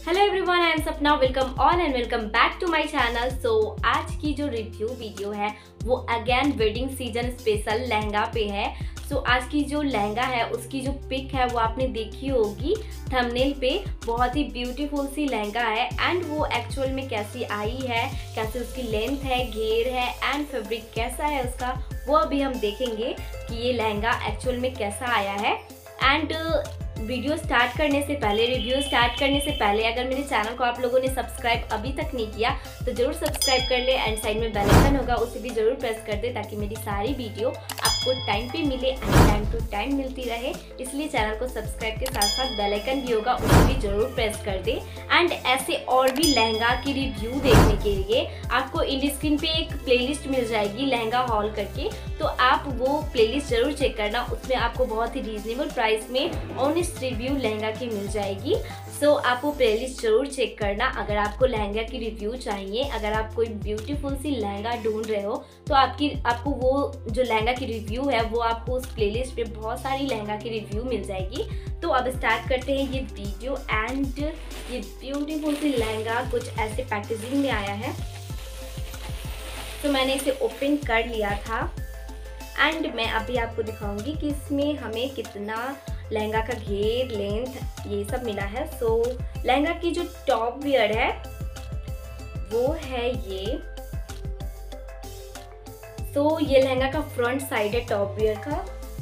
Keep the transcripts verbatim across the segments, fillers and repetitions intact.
Hello everyone, I am Sapna. Welcome on and welcome back to my channel. So आज की जो review video है वो again wedding season special lehenga पे है। सो so, आज की जो लहंगा है उसकी जो पिक है वो आपने देखी होगी थंबनेल पे। बहुत ही ब्यूटीफुल सी लहंगा है एंड वो एक्चुअल में कैसी आई है, कैसे उसकी लेंथ है, घेर है एंड फैब्रिक कैसा है उसका, वो अभी हम देखेंगे कि ये लहंगा एक्चुअल में कैसा आया है। एंड वीडियो स्टार्ट करने से पहले, रिव्यू स्टार्ट करने से पहले अगर मेरे चैनल को आप लोगों ने सब्सक्राइब अभी तक नहीं किया तो जरूर सब्सक्राइब कर ले एंड साइड में बेल आइकन होगा उसे भी जरूर प्रेस कर दे ताकि मेरी सारी वीडियो आपको टाइम पे मिले एंड टाइम टू टाइम मिलती रहे। इसलिए चैनल को सब्सक्राइब के साथ साथ बेल आइकन भी होगा उसे भी जरूर प्रेस कर दे। एंड ऐसे और भी लहंगा की रिव्यू देखने के लिए आपको इंड स्क्रीन पे एक प्लेलिस्ट मिल जाएगी लहंगा हॉल करके, तो आप वो प्लेलिस्ट जरूर चेक करना। उसमें आपको बहुत ही रीजनेबल प्राइस में ऑनेस्ट रिव्यू लहंगा की मिल जाएगी। सो so, आप वो प्लेलिस्ट जरूर चेक करना अगर आपको लहंगा की रिव्यू चाहिए। अगर आप कोई ब्यूटीफुल सी लहंगा ढूंढ रहे हो तो आपकी आपको वो जो लहंगा की रिव्यू है वो आपको उस प्लेलिस्ट पे बहुत सारी लहंगा की रिव्यू मिल जाएगी। तो अब स्टार्ट करते हैं ये वीडियो। एंड ये ब्यूटीफुल सी लहंगा कुछ ऐसे पैकेजिंग में आया है। तो मैंने इसे ओपन कर लिया था एंड मैं अभी आपको दिखाऊंगी कि इसमें हमें कितना लहंगा का घेर, लेंथ, ये सब मिला है। सो so, लहंगा की जो टॉप वियर है वो है ये। सो so, ये लहंगा का फ्रंट साइड है टॉप वियर का,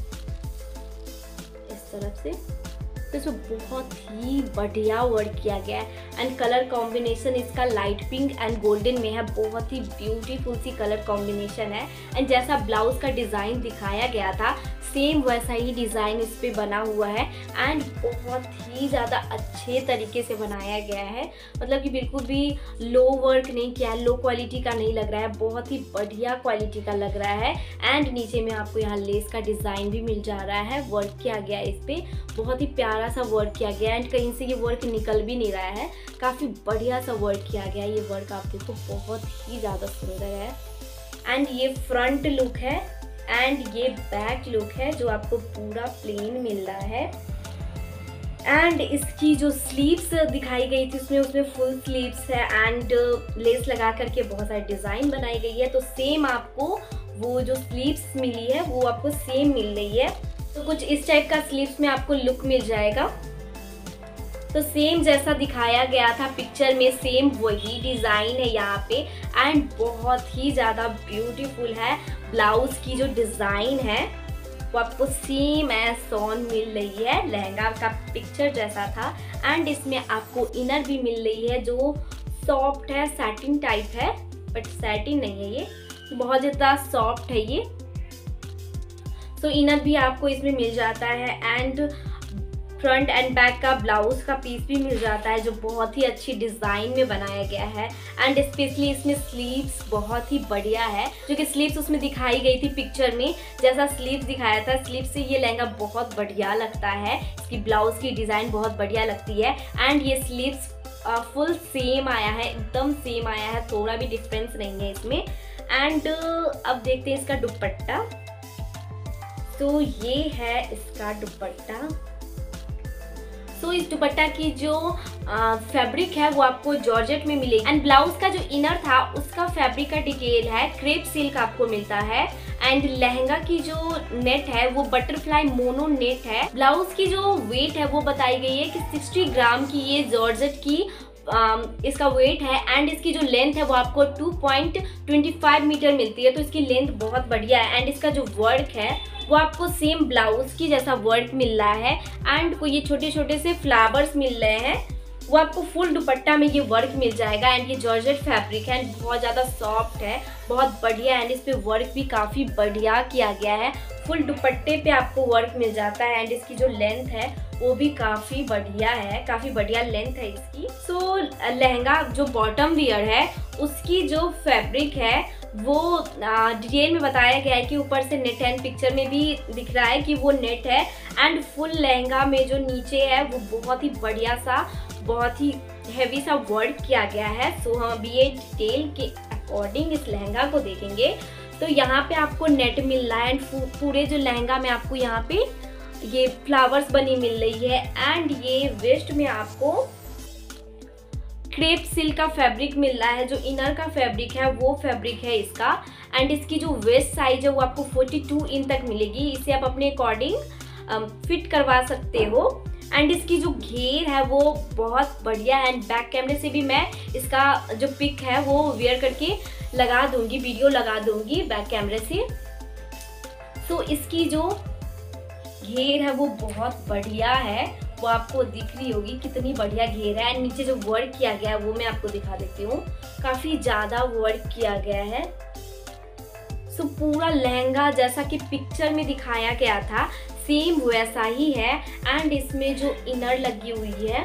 इस तरफ से। तो इसमें बहुत ही बढ़िया वर्क किया गया है एंड कलर कॉम्बिनेशन इसका लाइट पिंक एंड गोल्डन में है। बहुत ही ब्यूटीफुल सी कलर कॉम्बिनेशन है एंड जैसा ब्लाउज का डिज़ाइन दिखाया गया था सेम वैसा ही डिज़ाइन इस पे बना हुआ है एंड बहुत ही ज़्यादा अच्छे तरीके से बनाया गया है। मतलब कि बिल्कुल भी लो वर्क नहीं किया है, लो क्वालिटी का नहीं लग रहा है, बहुत ही बढ़िया क्वालिटी का लग रहा है। एंड नीचे में आपको यहाँ लेस का डिज़ाइन भी मिल जा रहा है, वर्क किया गया इस पर, बहुत ही प्यारा सा वर्क किया गया एंड कहीं से ये वर्क निकल भी नहीं रहा है, काफ़ी बढ़िया सा वर्क किया गया। ये वर्क आप देखो बहुत ही ज़्यादा सुंदर है। एंड ये फ्रंट लुक है एंड ये बैक लुक है जो आपको पूरा प्लेन मिल रहा है। एंड इसकी जो स्लीव्स दिखाई गई थी उसमें उसमें फुल स्लीव्स है एंड लेस लगा करके बहुत सारी डिज़ाइन बनाई गई है। तो सेम आपको वो जो स्लीव्स मिली है वो आपको सेम मिल रही है। तो कुछ इस टाइप का स्लीव्स में आपको लुक मिल जाएगा। तो सेम जैसा दिखाया गया था पिक्चर में सेम वही डिज़ाइन है यहाँ पे एंड बहुत ही ज़्यादा ब्यूटीफुल है। ब्लाउज की जो डिज़ाइन है वो आपको सेम एज ऑन मिल रही है, लहंगा का पिक्चर जैसा था। एंड इसमें आपको इनर भी मिल रही है जो सॉफ्ट है, सैटिन टाइप है, बट सैटिन नहीं है, ये बहुत ज़्यादा सॉफ्ट है ये। सो so, इनर भी आपको इसमें मिल जाता है एंड फ्रंट एंड बैक का ब्लाउज का पीस भी मिल जाता है जो बहुत ही अच्छी डिज़ाइन में बनाया गया है। एंड स्पेशली इसमें स्लीव्स बहुत ही बढ़िया है, जो कि स्लीव्स उसमें दिखाई गई थी पिक्चर में जैसा स्लीव्स दिखाया था, स्लीव्स से ये लहंगा बहुत बढ़िया लगता है। इसकी ब्लाउज की डिज़ाइन बहुत बढ़िया लगती है एंड ये स्लीव्स फुल सेम आया है, एकदम सेम आया है, थोड़ा भी डिफरेंस नहीं है इसमें। एंड अब देखते हैं इसका दुपट्टा। तो ये है इसका दुपट्टा। तो so, इस दुपट्टा की जो फैब्रिक है वो आपको जॉर्जेट में मिलेगी एंड ब्लाउज का जो इनर था उसका फैब्रिक का डिटेल है क्रेप सिल्क आपको मिलता है। एंड लहंगा की जो नेट है वो बटरफ्लाई मोनो नेट है। ब्लाउज की जो वेट है वो बताई गई है कि साठ ग्राम की ये जॉर्जेट की Um, इसका वेट है एंड इसकी जो लेंथ है वो आपको two point two five metre मिलती है। तो इसकी लेंथ बहुत बढ़िया है एंड इसका जो वर्क है वो आपको सेम ब्लाउज की जैसा वर्क मिल रहा है एंड को ये छोटे छोटे से फ्लावर्स मिल रहे हैं, वो आपको फुल दुपट्टा में ये वर्क मिल जाएगा। एंड ये जॉर्जेट फैब्रिक है एंड बहुत ज़्यादा सॉफ्ट है, बहुत बढ़िया एंड इस पे वर्क भी काफ़ी बढ़िया किया गया है। फुल दुपट्टे पे आपको वर्क मिल जाता है एंड इसकी जो लेंथ है वो भी काफ़ी बढ़िया है, काफ़ी बढ़िया लेंथ है इसकी। सो so, लहंगा जो बॉटम वियर है उसकी जो फैब्रिक है वो डिटेल में बताया गया है कि ऊपर से नेट एंड पिक्चर में भी दिख रहा है कि वो नेट है एंड फुल लहंगा में जो नीचे है वो बहुत ही बढ़िया सा, बहुत ही हैवी सा वर्क किया गया है। सो so, हम अभी ये डिटेल के अकॉर्डिंग इस लहंगा को देखेंगे। तो यहाँ पे आपको नेट मिल रहा है एंड पूरे जो लहंगा में आपको यहाँ पे ये फ्लावर्स बनी मिल रही है एंड ये वेस्ट में आपको क्रेप सिल्क का फैब्रिक मिल रहा है। जो इनर का फैब्रिक है वो फैब्रिक है इसका। एंड इसकी जो वेस्ट साइज है वो आपको बयालीस इंच तक मिलेगी। इसे आप अपने अकॉर्डिंग फिट करवा सकते हो। एंड इसकी जो घेर है वो बहुत बढ़िया है। एंड बैक कैमरे से भी मैं इसका जो पिक है वो वेयर करके लगा दूंगी, वीडियो लगा दूंगी बैक कैमरे से। तो इसकी जो घेर है वो बहुत बढ़िया है, वो आपको दिख रही होगी कितनी बढ़िया घेर है। एंड नीचे जो वर्क किया गया है वो मैं आपको दिखा देती हूँ, काफी ज्यादा वर्क किया गया है। सो पूरा लहंगा जैसा कि पिक्चर में दिखाया गया था सेम वैसा ही है। एंड इसमें जो इनर लगी हुई है,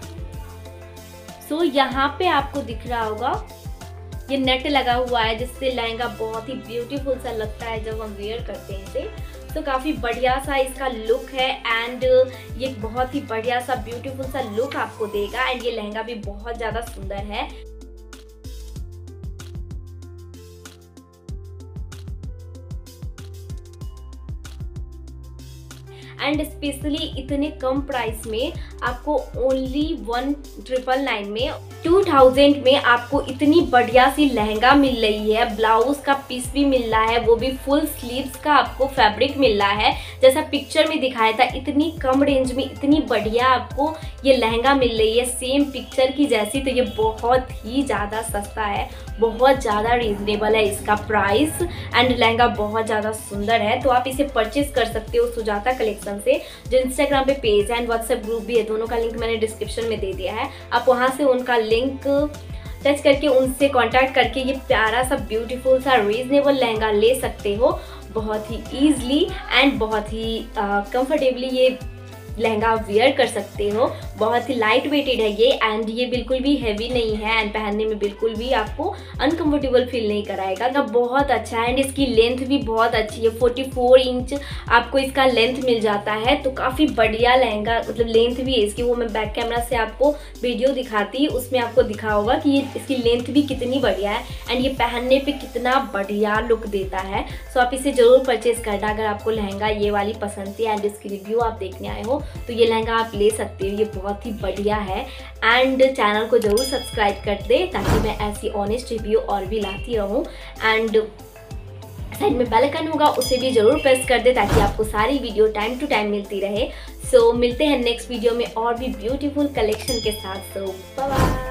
सो यहाँ पे आपको दिख रहा होगा ये नेट लगा हुआ है, जिससे लहंगा बहुत ही ब्यूटीफुल सा लगता है जब हम वेयर करते हैं इसे। तो काफ़ी बढ़िया सा इसका लुक है। एंड ये बहुत ही बढ़िया सा ब्यूटीफुल सा लुक आपको देगा। एंड ये लहंगा भी बहुत ज़्यादा सुंदर है। एंड स्पेशली इतने कम प्राइस में आपको ओनली वन ट्रिपल नाइन में टू थाउजेंड में आपको इतनी बढ़िया सी लहंगा मिल रही है। ब्लाउज का पीस भी मिल रहा है, वो भी फुल स्लीव्स का आपको फैब्रिक मिल रहा है जैसा पिक्चर में दिखाया था। इतनी कम रेंज में इतनी बढ़िया आपको ये लहंगा मिल रही है सेम पिक्चर की जैसी। तो ये बहुत ही ज़्यादा सस्ता है, बहुत ज़्यादा रीजनेबल है इसका प्राइस। एंड लहंगा बहुत ज़्यादा सुंदर है। तो आप इसे परचेज कर सकते हो सुजाता कलेक्शन से, जो इंस्टाग्राम पे पेज है एंड व्हाट्सएप ग्रुप भी है। दोनों का लिंक मैंने डिस्क्रिप्शन में दे दिया है। आप वहाँ से उनका लिंक टच करके उनसे कांटेक्ट करके ये प्यारा सा ब्यूटीफुल सा रीजनेबल लहंगा ले सकते हो बहुत ही ईजिली। एंड बहुत ही कंफर्टेबली ये लहंगा वेयर कर सकते हो। बहुत ही लाइट वेटेड है ये। एंड ये बिल्कुल भी हैवी नहीं है। एंड पहनने में बिल्कुल भी आपको अनकंफर्टेबल फील नहीं कराएगा। तो बहुत अच्छा है। एंड इसकी लेंथ भी बहुत अच्छी है, चौवालीस इंच आपको इसका लेंथ मिल जाता है। तो काफ़ी बढ़िया लहंगा, मतलब लेंथ भी है इसकी, वो मैं बैक कैमरा से आपको वीडियो दिखाती, उसमें आपको दिखा होगा कि ये इसकी लेंथ भी कितनी बढ़िया है। एंड ये पहनने पर कितना बढ़िया लुक देता है। सो आप इसे ज़रूर परचेज करना अगर आपको लहंगा ये वाली पसंद थी एंड इसकी रिव्यू आप देखने आए हो तो ये लहंगा आप ले सकते हो। ये बहुत ही बढ़िया है। एंड चैनल को जरूर सब्सक्राइब कर दे ताकि मैं ऐसी ऑनेस्ट रिव्यू और भी लाती रहूँ। एंड साइड में बेल आइकन होगा, उसे भी जरूर प्रेस कर दे ताकि आपको सारी वीडियो टाइम टू टाइम मिलती रहे। सो so, मिलते हैं नेक्स्ट वीडियो में और भी ब्यूटीफुल कलेक्शन के साथ। So bye bye.